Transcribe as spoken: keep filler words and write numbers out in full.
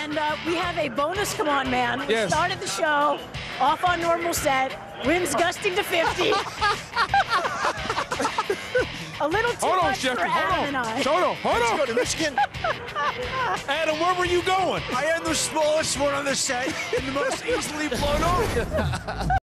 And uh, we have a bonus Come On Man. We Yes. started the show off on normal set, winds gusting to fifty. A little too Hold on, much Schefter. for Adam Hold and on. I. Hold on. Hold Let's on. go to Michigan. Adam, where were you going? I am the smallest one on the set and the most easily blown over.